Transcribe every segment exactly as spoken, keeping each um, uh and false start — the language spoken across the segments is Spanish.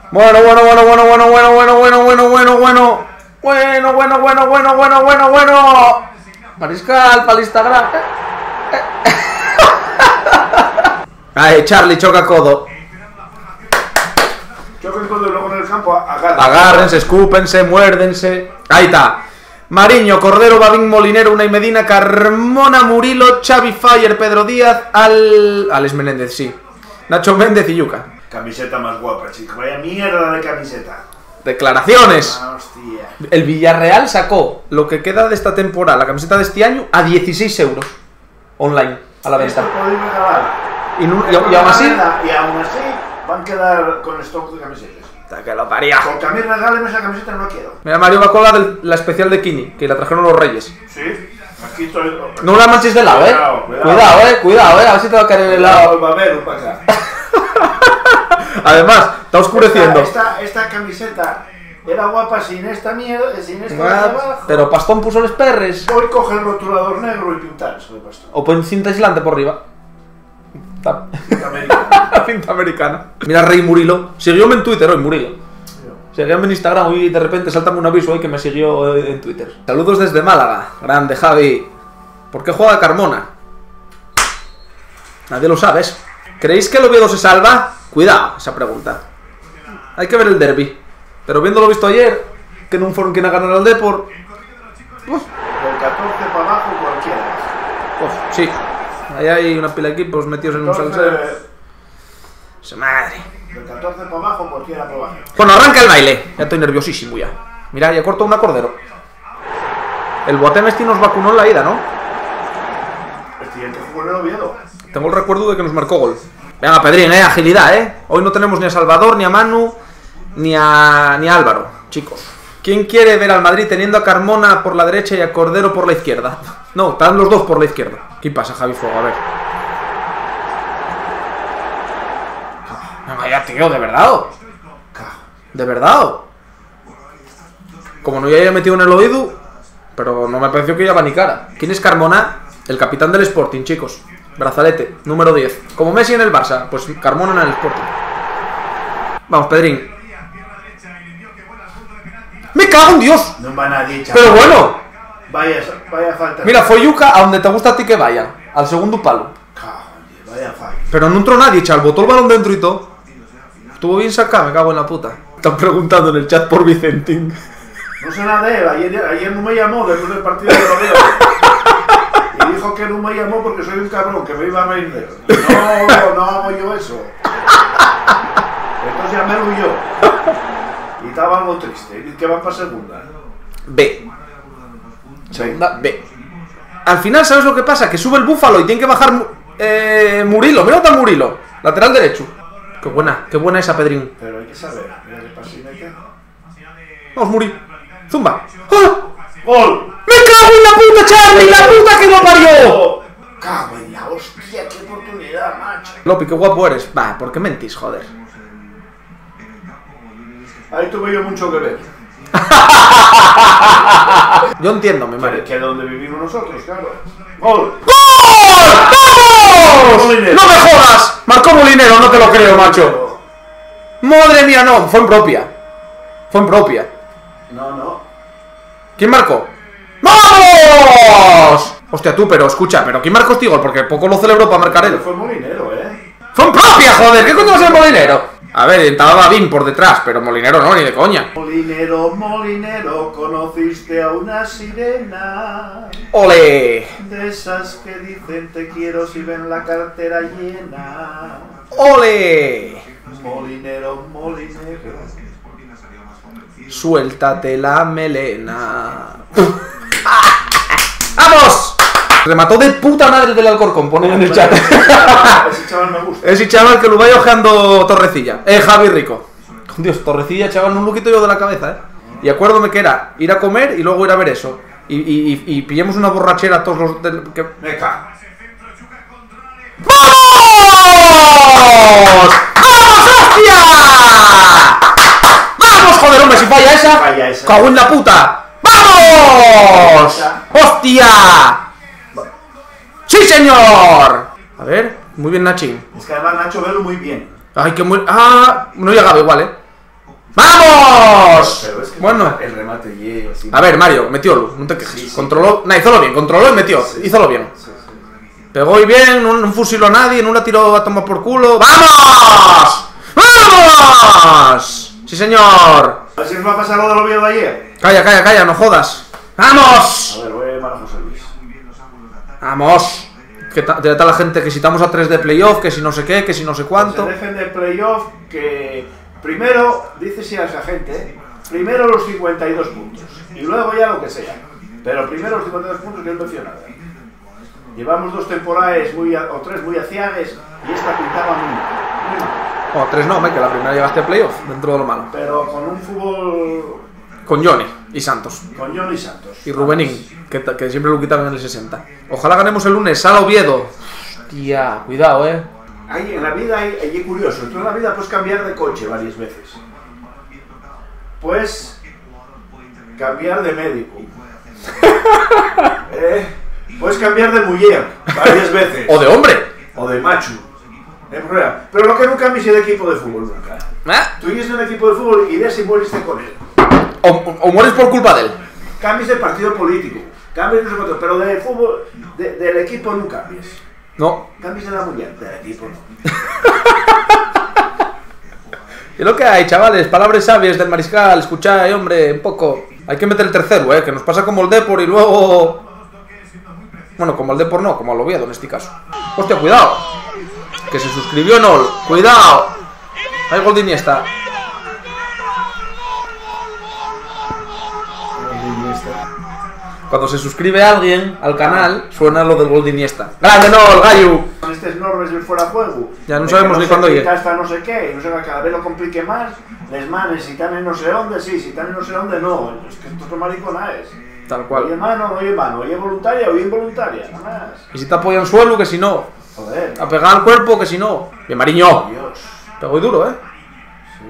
Bueno, bueno, bueno, bueno, bueno, bueno, bueno, bueno, bueno, bueno, bueno. Bueno, bueno, bueno, bueno, bueno, bueno, bueno. Mariscal para el Instagram. Ay, Charlie, choca codo. Choca el codo y luego en el campo agarren. Agárrense, escúpense, muérdense. Ahí está. Mariño, Cordero, Babín, Molinero, Unai Medina, Carmona, Murilo, Xavi Fire, Pedro Díaz, Al... Alex Menéndez, sí. Nacho Méndez y Yuca. Camiseta más guapa, chico. Vaya mierda de camiseta. Declaraciones. Ah, hostia. El Villarreal sacó lo que queda de esta temporada, la camiseta de este año, a dieciséis euros. Online, a la venta. Esto podéis regalar. Y, no, y, y aún así... Y aún así van a quedar con stock de camisetas. Que lo paría. Porque a mí regáleme esa camiseta, no la quiero. Mira, Mario va con la, del, la especial de Kini, que la trajeron los Reyes. Sí, aquí estoy. No la manches de lado, eh. Cuidado, cuidado, cuidado, eh, cuidado, eh. A ver si te va a caer en el lado. Va a ver, para acá. Además, está oscureciendo. Esta, esta, esta camiseta era guapa sin esta mierda, sin esta Ah, de abajo. pero Pastón puso los perres. Hoy coge el rotulador negro y pintar eso de Pastón. O pon cinta aislante por arriba. Está. Cinta americana. Cinta americana. Mira, Rey Murilo. Siguióme en Twitter hoy, Murilo. Seguíame en Instagram y de repente saltame un aviso hoy que me siguió en Twitter. Saludos desde Málaga. Grande, Javi. ¿Por qué juega Carmona? Nadie lo sabe. ¿Creéis que el Oviedo se salva? Cuidado, esa pregunta. Hay que ver el derbi. Pero viéndolo visto ayer, que no fueron quien a ganar al Depor. Uf. Del catorce para abajo cualquiera. Uf, sí. Ahí hay una pila de equipos metidos en un salsero. ¡Su madre! Del catorce para abajo cualquiera para abajo. Bueno, arranca el baile. Ya estoy nerviosísimo ya. Mira, ya corto una Cordero. El Boateng este nos vacunó en la ida, ¿no? El siguiente jugó en el Oviedo. Tengo el recuerdo de que nos marcó gol. Venga, Pedrín, eh, agilidad, eh. Hoy no tenemos ni a Salvador, ni a Manu, ni a, ni a Álvaro, chicos. ¿Quién quiere ver al Madrid teniendo a Carmona por la derecha y a Cordero por la izquierda? No, están los dos por la izquierda. ¿Qué pasa, Javi Fuego? A ver. Vaya, tío, ¿de verdad? ¿De verdad? Como no ya haya metido en el oído, pero no me pareció que iba ni cara. ¿Quién es Carmona? El capitán del Sporting, chicos. Brazalete, número diez. Como Messi en el Barça, pues Carmona en el Sporting. Vamos, Pedrín. ¡Me cago en Dios! No va nadie, chaval. ¡Pero bueno! Vaya, vaya falta. Mira, fue Yuca a donde te gusta a ti que vaya. Al segundo palo. Cago, vaya falta. Pero no entró nadie, chaval. Botó el balón dentro y todo. Estuvo bien sacado, me cago en la puta. Están preguntando en el chat por Vicentín. No sé nada de él. Ayer, ayer no me llamó después del partido de Oviedo. Y dijo que no me llamó porque soy un cabrón, que me iba a reír de él. No, no hago yo eso. Entonces ya me huyó. Y estaba algo triste. ¿Y qué van para segunda? B. Segunda B. Al final, ¿sabes lo que pasa? Que sube el Búfalo y tiene que bajar eh, Murilo. Mira otra Murilo. Lateral derecho. Qué buena, qué buena esa, Pedrín. Pero hay que saber. Mira qué pasinete. Vamos, Muri. Zumba. ¡Ah! ¡Gol! ¡Me cago en la puta, Charlie! ¡La puta que lo parió! ¡Cago en la hostia! ¡Qué oportunidad, macho! Lopi, qué guapo eres. Va, ¿por qué mentís, joder? Ahí tuve yo mucho que ver. Yo entiendo, mi madre. Que es donde vivimos nosotros, claro. ¡Gol! ¡Gol! ¡Vamos! Molinero. ¡No me jodas! Marcó Molinero, no te lo creo, macho. Madre mía, no. Fue en propia. Fue en propia. No, no. ¿Quién marcó? ¡Vamos! Hostia, tú, pero escucha, pero ¿quién marcó este gol? Porque poco lo celebró para marcar él. Fue Molinero, ¿eh? ¡Fue en propia, joder! ¿Qué coño va a ser Molinero? A ver, estaba Babín por detrás, pero Molinero no, ni de coña. Molinero, Molinero, conociste a una sirena. ¡Ole! De esas que dicen te quiero si ven la cartera llena. ¡Ole! Molinero, Molinero. Suéltate la melena. ¡Vamos! Remató de puta madre del Alcorcón, ponen en el chat. Ese chaval me gusta. Ese chaval que lo vaya ojeando Torrecilla. Eh, Javi Rico. Dios, Torrecilla, chaval, no lo quito yo de la cabeza, eh. Y acuérdome que era ir a comer y luego ir a ver eso. Y, y, y, y pillemos una borrachera todos los... Del, que... Me cago. ¡Vamos! ¡Vamos, hostia! ¡Vamos, joder, hombre! Si falla esa, Falla esa. ¡cago en la puta! ¡Vamos! ¡Hostia! ¡Sí, señor! A ver, muy bien, Nachín. Es que además Nacho velo muy bien. Ay, que muy... Ah, no llegaba igual, eh. ¡Vamos! Pero es que Bueno. el remate y así. A ver, Mario, metiólo, no te quejes. Sí, sí. Controló, nah, hízolo bien, controló y metió, Sí, hízolo bien. Sí, sí. Pegó y bien, no, no fusiló a nadie, no la tiró a tomar por culo. ¡Vamos! ¡Vamos! ¡Sí, señor! A ver si nos va a pasar lo del Oviedo de ayer. Calla, calla, calla, no jodas. ¡Vamos! A ver, voy a llamar a José Luis. ¡Vamos! Que ta, ta la gente que si estamos a tres de playoff, que si no sé qué, que si no sé cuánto. Que se dejen de playoff, que primero, dice si a esa gente, ¿eh? Primero los cincuenta y dos puntos. Y luego ya lo que sea. Pero primero los cincuenta y dos puntos que no menciona nada. Llevamos dos temporadas muy a, o tres muy aciagues y esta pintaba muy mal. Muy mal. Oh, tres no, me que la primera llegaste a playoff, dentro de lo malo. Pero con un fútbol Con Johnny y Santos. con Johnny Santos. Y Rubenín, que, que siempre lo quitaron en el sesenta. Ojalá ganemos el lunes, Sala Oviedo. Hostia, cuidado, eh. Hay, en la vida hay, hay curioso, tú en la vida puedes cambiar de coche varias veces. Puedes cambiar de médico. ¿Eh? Puedes cambiar de mujer varias veces. O de hombre. O de macho. ¿Eh? Pero lo que no cambies es de equipo de fútbol nunca. ¿Eh? Tú llegas en un equipo de fútbol y ves si moriste con él. O, o mueres por culpa de él. Cambies de partido político. Cambies de no sé cuánto, pero de fútbol, de, del equipo no cambies. No. Cambies de la mujer, del equipo no. Y lo que hay, chavales, palabras sabias del mariscal, escucháis, hombre, un poco. Hay que meter el tercero, eh, que nos pasa como el Depor y luego. Bueno, como el Depor no, como el Oviedo en este caso. Hostia, cuidado. Que se suscribió Nol. Cuidado. Hay gol de Iniesta. Cuando se suscribe alguien al canal, suena lo del gol de Iniesta. ¡Grande Nol, gallo! Con estas normas del fuera de juego. Ya no de sabemos que ni se cuándo quita llegue. hasta no sé qué, y no sé qué, cada vez lo complique más. Les manes, si están en no sé dónde, sí, si están en no sé dónde, no. Es que esto es mariconaes. Tal Oye cual. mano, oye mano, oye voluntaria, oye involuntaria, nada más. Y si te apoyan suelo, que si no. Joder. A pegar al cuerpo, que si no. Bien, Mariño. Dios. Pegó y duro, eh. Sí.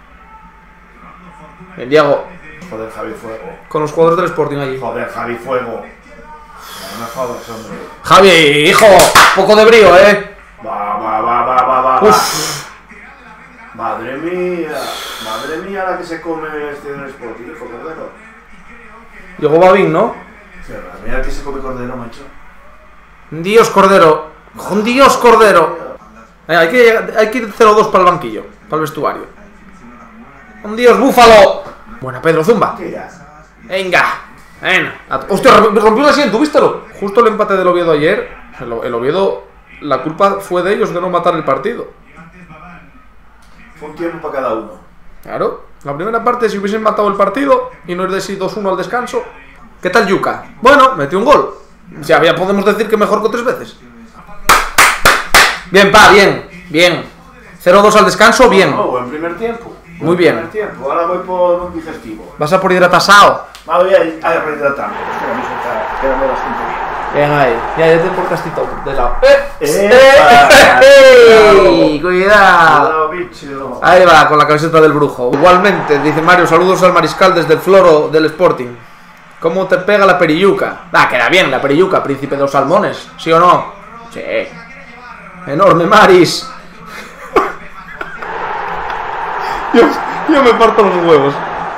Bien, Diego. Joder, Javi Fuego. Con los jugadores del Sporting allí. Joder, Javi Fuego. No me jodas, hombre. Javi, hijo, poco de brío, eh. Va, va, va, va, va, va. Uf. Madre mía. Madre mía la que se come este en el Sporting, hijo cordero. Llegó Babín, ¿no? Mira que se come cordero, macho. Dios, Cordero. Con Dios, Cordero. Eh, hay, que, hay que ir cero dos para el banquillo, para el vestuario. Con Dios, Búfalo. Buena, Pedro, zumba. Tira. Venga. Venga. Hostia, rompió el asiento, ¿vístelo? Justo el empate del Oviedo ayer. El, el Oviedo, la culpa fue de ellos de no matar el partido. Fue un tiempo para cada uno. Claro. La primera parte, si hubiesen matado el partido y no es de si dos uno al descanso. ¿Qué tal Yuka? Bueno, metió un gol. O sea, ya podemos decir que mejor que tres veces. Bien, pa, bien, bien. cero dos al descanso, bien. No, buen primer tiempo. Buen Muy bien. Primer tiempo. Ahora voy por un digestivo. ¿Vas a por hidratasao? Ah, voy a ir a rehidratarme. Espera, no se está. Quédame bastante bien. Bien ahí. Ya, ya te portaste todo de lado. ¡Eh! ¡Epa! ¡Eh! ¡Cuidado! Cuidado, bicho. Ahí va, con la camiseta del brujo. Igualmente, dice Mario, saludos al mariscal desde el floro del Sporting. ¿Cómo te pega la perilluca? Ah, queda bien la perilluca, príncipe de los salmones. ¿Sí o no? Sí. Enorme, Maris. yo, yo me parto los huevos.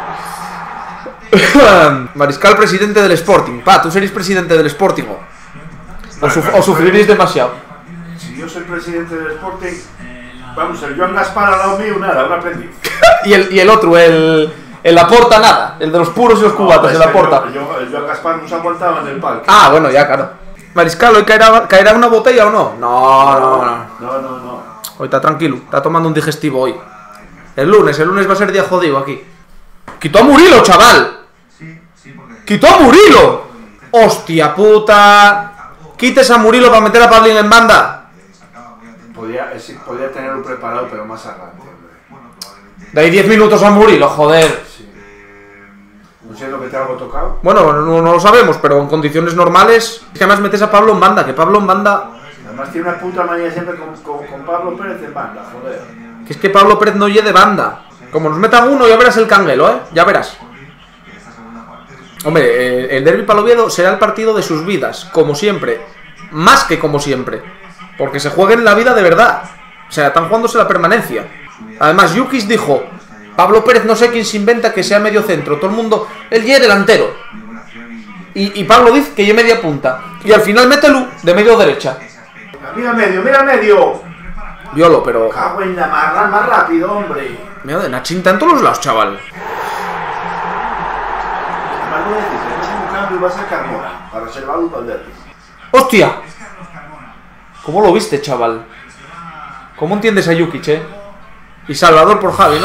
Mariscal presidente del Sporting. Pa, tú seréis presidente del Sporting. O, o, suf o sufriréis demasiado. Si yo soy presidente del Sporting, vamos, el Joan Gaspar al lado mío, nada, un aprendiz. y, el, y el otro, el... El Laporta nada, el de los puros y los cubatas, no, el Laporta. Yo, yo, el Joan Gaspar no se aguantaba en el parque. Ah, bueno, ya, claro. Mariscal, ¿hoy caerá, caerá una botella o no? No, no, no. No, no, no. Hoy está tranquilo, está tomando un digestivo hoy. El lunes, el lunes va a ser día jodido aquí. ¡Quitó a Murilo, chaval! ¡Quitó a Murilo! ¡Hostia puta! Quites a Murilo para meter a Pablín en banda. Podía, sí, podía tenerlo preparado, pero más adelante. De ahí diez minutos a Murilo, joder. Sí. No sé lo que te hago tocado. Bueno, no, no lo sabemos, pero en condiciones normales. Es que además metes a Pablo en banda, que Pablo en banda. Además tiene una puta manía siempre con, con, con Pablo Pérez en banda, joder. Que es que Pablo Pérez no lleve de banda. Como nos metan uno, ya verás el canguelo, ¿eh? Ya verás. Hombre, eh, el derbi para el Oviedo será el partido de sus vidas, como siempre. Más que como siempre. Porque se jueguen la vida de verdad. O sea, están jugándose la permanencia. Además, Yukis dijo: Pablo Pérez no sé quién se inventa que sea medio centro. Todo el mundo... Él ya es delantero. Y, y Pablo dice que ya media punta. Y al final mételo de medio derecha. Mira medio, mira medio. Violo, pero... Cago en la marra, más rápido, hombre. Mira, de Nachinta en todos los lados, chaval. Además no decís, que es un cambio y va a ser Carmona, para reservarlo para el derbi. ¡Hostia! ¿Cómo lo viste, chaval? ¿Cómo entiendes a Jukic, eh? Y Salvador por Javi, ¿no?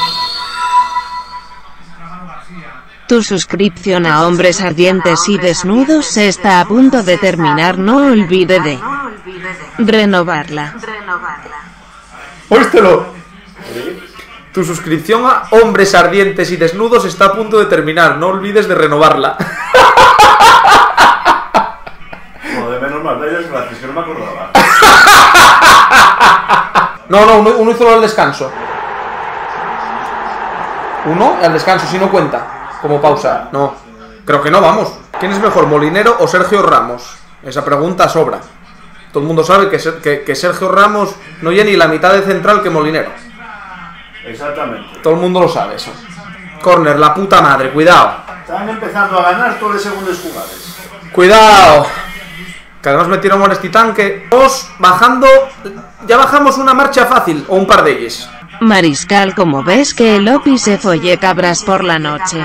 Tu suscripción a Hombres Ardientes y Desnudos está a punto de terminar, no olvide de renovarla. ¡Óístelo! Tu suscripción a Hombres Ardientes y Desnudos está a punto de terminar, no olvides de renovarla. Joder, menos mal, dale gracias, que no me acordaba. No, no, uno, uno hizo al descanso. Uno al descanso, si no cuenta. Como pausa, no. Creo que no, vamos. ¿Quién es mejor, Molinero o Sergio Ramos? Esa pregunta sobra. Todo el mundo sabe que, que, que Sergio Ramos no llega ni la mitad de central que Molinero. Exactamente. Todo el mundo lo sabe eso. Corner, la puta madre, cuidado. Están empezando a ganar todos los segundos jugadas. Cuidado. Que además metieron un tanque. Vamos bajando. Ya bajamos una marcha fácil, o un par de ellas. Mariscal, como ves que el Opi se folle cabras por la noche.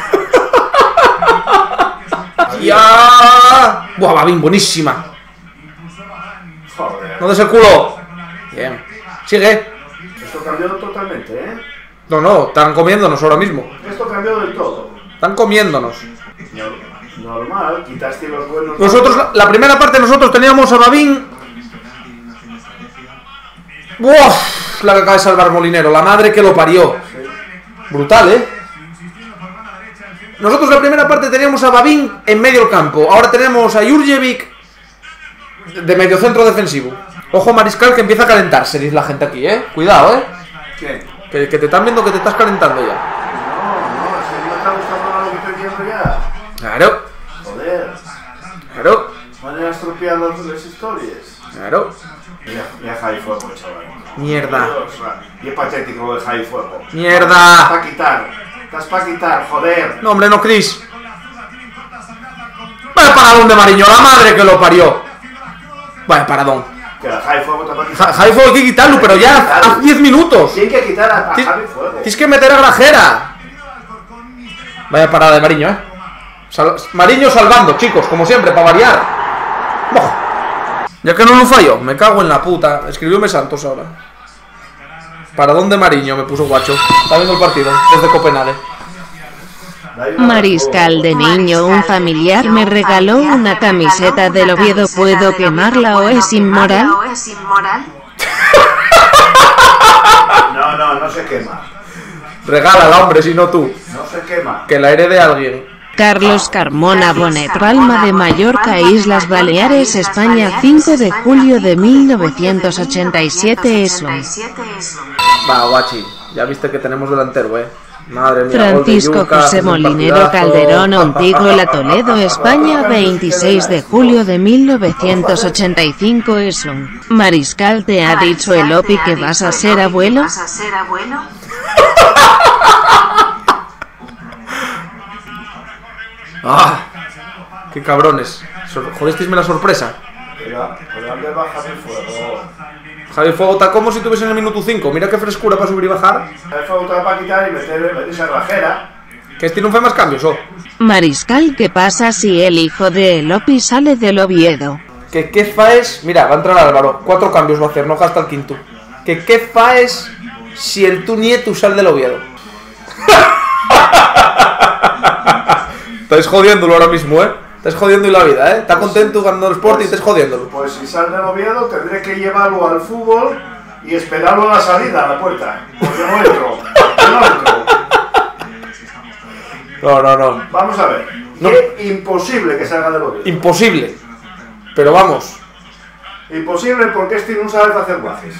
¡Ya! ¡Buah, Babín, buenísima! Joder. ¡No des el culo! Bien. Sigue. Esto cambió totalmente, ¿eh? No, no, están comiéndonos ahora mismo. Esto cambió del todo. Están comiéndonos. Normal, quitaste los buenos... Nosotros, la, la primera parte nosotros teníamos a Babín. ¡Buah! La que acaba de salvar Molinero, la madre que lo parió. Brutal, ¿eh? Nosotros la primera parte teníamos a Babín en medio del campo. Ahora tenemos a Jurjevic de medio centro defensivo. Ojo, Mariscal, que empieza a calentarse, dice la gente aquí, ¿eh? Cuidado, ¿eh? ¿Qué? Que, que te están viendo que te estás calentando ya. No, no, es que no me está gustando nada lo que estoy viendo ya. Claro. Joder. Claro. Van a estropear las, las historias. Claro. Mira, mira Javi Fuego, chaval. Mierda. Y es patético lo de Javi Fuego. Mierda. Estás para quitar. Estás para quitar, joder. No, hombre, no, Chris. Vaya paradón de Mariño, la madre que lo parió. Vaya paradón. Que la Javi Fuego está para quitar. Ja Javi Fuego hay que quitarlo, pero ya hace diez minutos. Tienes que quitar a, a Tienes, Javi Fuego. tienes que meter a Grajera. Vaya parada de Mariño, eh. Sal Mariño salvando, chicos, como siempre, para variar. ¡Boh! Ya que no lo fallo, me cago en la puta. Escribióme Santos ahora. ¿Para dónde Mariño? Me puso guacho. Está viendo el partido, desde Copenhague. Mariscal, de niño un familiar me regaló una camiseta del Oviedo. ¿Puedo quemarla o es inmoral? No, no, no se quema. Regálala, hombre, si no tú. No se quema. Que la herede alguien. Carlos Carmona Bonet, Palma de Mallorca, Islas Baleares, España, cinco de julio de mil novecientos ochenta y siete. Eso. Va, guachi. Ya viste que tenemos delantero, eh. Madre mía. Francisco José Molinero Calderón, Ontigo, Toledo, España, veintiséis de julio de mil novecientos ochenta y cinco. Eso. Mariscal, ¿te ha dicho el Opi que vas a ser abuelo? ¡Ah! ¡Qué cabrones! Jodisteisme la sorpresa. Mira, ¿por dónde va Javi Fuego? Javi Fuego está como si estuviese en el minuto cinco. Mira qué frescura para subir y bajar. Javi Fuego te va para quitar y meter, meter esa rajera. Que este no fue más cambios, oh. Mariscal, ¿qué pasa si el hijo de Elopi sale del Oviedo? Que qué faes... Mira, va a entrar Álvaro. Cuatro cambios va a hacer, no gasta el quinto. Que qué faes si el tu nieto sale del Oviedo. Estáis jodiéndolo ahora mismo, ¿eh? Estáis jodiendo y la vida, ¿eh? Está contento ganando el Sport y estáis jodiéndolo. Pues si sale del Oviedo tendré que llevarlo al fútbol y esperarlo a la salida, a la puerta. Porque no entro. Yo no entro. No, no, no. Vamos a ver. No. Es imposible que salga del Oviedo. Imposible. Pero vamos. Imposible porque este no sabe hacer guajes.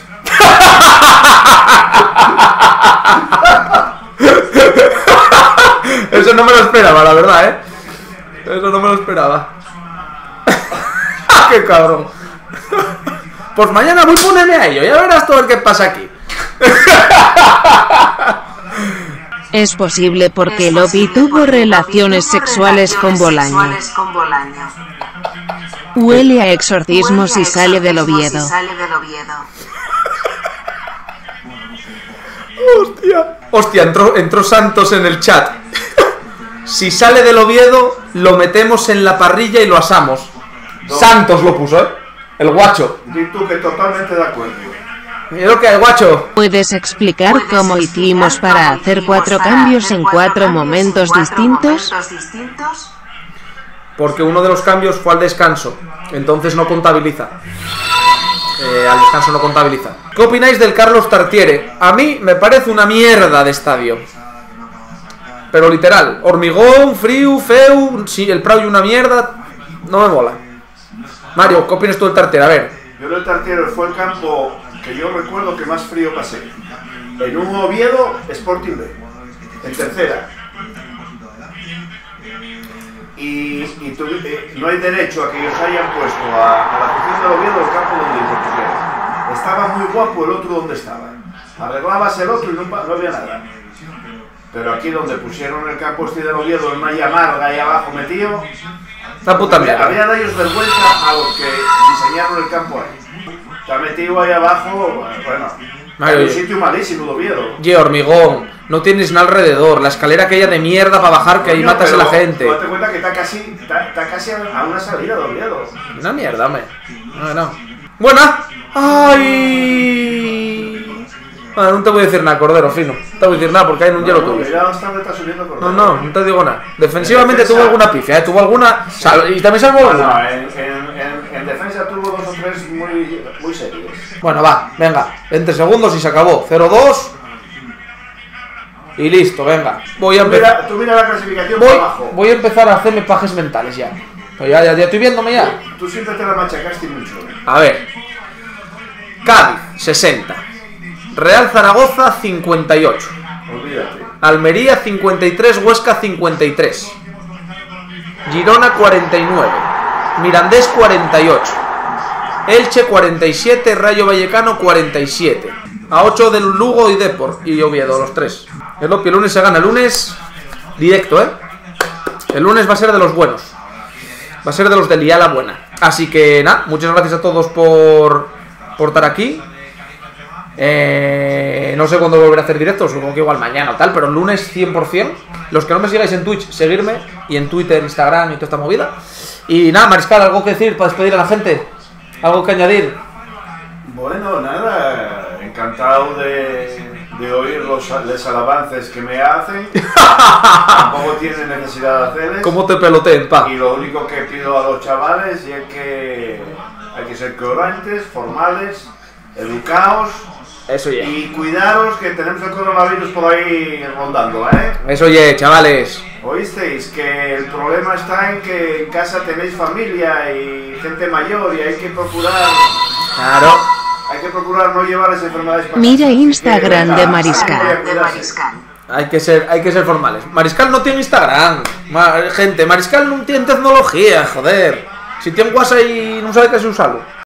Eso no me lo esperaba, la verdad, ¿eh? Eso no me lo esperaba. ¡Qué cabrón! Pues mañana voy a ponerme a ello. Ya verás todo el que pasa aquí. Es posible porque el Opi tuvo relaciones sexuales con Bolaño. Huele a exorcismos y sale del Oviedo. Hostia. Hostia, entró, entró Santos en el chat. Si sale del Oviedo, lo metemos en la parrilla y lo asamos. No. Santos lo puso, ¿eh? El guacho. Di tú que totalmente de acuerdo. Mira lo que hay, guacho. ¿Puedes explicar cómo hicimos para hacer cuatro cambios en cuatro momentos distintos? Porque uno de los cambios fue al descanso. Entonces no contabiliza. Eh, al descanso no contabiliza. ¿Qué opináis del Carlos Tartiere? A mí me parece una mierda de estadio. Pero literal, hormigón, frío, feo, sí, el Prau y una mierda, no me mola. Mario, ¿qué opinas tú del Tartiere? A ver. Yo el Tartiere fue el campo que yo recuerdo que más frío pasé. En un Oviedo, Sporting B, en tercera. Y, y tu, eh, no hay derecho a que ellos hayan puesto a, a la afición del Oviedo el campo donde ellos quisieran. Estaba muy guapo el otro donde estaba. Arreglabas el otro y no, no había nada. Pero aquí donde pusieron el campo este del Oviedo, en Malla Amarga ahí abajo metido, la puta mierda. Había de ellos vergüenza a los que diseñaron el campo ahí. Está metido ahí abajo, bueno, Mario, un sitio malísimo de Oviedo. Ye, hormigón, no tienes nada alrededor, la escalera aquella de mierda para bajar que ahí Coño, matas a la gente. Date cuenta que está casi, está, está casi a una salida de Oviedo. Una mierda, hombre. No, no. Buena. Ay. Bueno, no te voy a decir nada, Cordero, fino. No te voy a decir nada porque hay en un hielo tuyo. No, no, no te digo nada. Defensivamente tuvo alguna pifia, ¿eh? Tuvo alguna. Sal... Y también salvó alguna. No, en, en, en defensa tuvo dos o tres muy, muy serios. Bueno, va, venga. veinte segundos y se acabó. cero dos. Y listo, venga. Voy a empezar. Tú mira la clasificación voy, por abajo. Voy a empezar a hacerme pajes mentales ya. Pues ya, ya, ya estoy viéndome ya. Tú siempre te la machacaste mucho. A ver. Cádiz, sesenta. Real Zaragoza, cincuenta y ocho. Olvídate. Almería, cincuenta y tres. Huesca, cincuenta y tres. Girona, cuarenta y nueve. Mirandés, cuarenta y ocho. Elche, cuarenta y siete. Rayo Vallecano, cuarenta y siete. A ocho del Lugo y Depor. Y Oviedo, los tres. El Opi, el lunes se gana. El lunes, directo, ¿eh? El lunes va a ser de los buenos. Va a ser de los de Liá la buena. Así que, nada, muchas gracias a todos por, por estar aquí. Eh, no sé cuándo volveré a hacer directos, supongo que igual mañana o tal, pero el lunes cien por cien. Los que no me sigáis en Twitch, seguirme. Y en Twitter, Instagram y toda esta movida. Y nada, Mariscal, ¿algo que decir para despedir a la gente? ¿Algo que añadir? Bueno, nada, encantado de, de oír los, los alabances que me hacen. Tampoco tienen necesidad de hacerles. ¿Cómo te peloteen, pa? Y lo único que pido a los chavales es que hay que ser coherentes, formales, educados. Eso ya. Y cuidaros que tenemos el coronavirus por ahí rondando, ¿eh? Eso ya, chavales. ¿Oísteis? Que el problema está en que en casa tenéis familia y gente mayor y hay que procurar... Claro. Hay que procurar no llevar esas enfermedades para Mira casa. Instagram que, de Mariscal. De Mariscal. Hay que ser, hay que ser formales. Mariscal no tiene Instagram. Ma gente, Mariscal no tiene tecnología, joder. Si tiene WhatsApp y no sabe casi usarlo.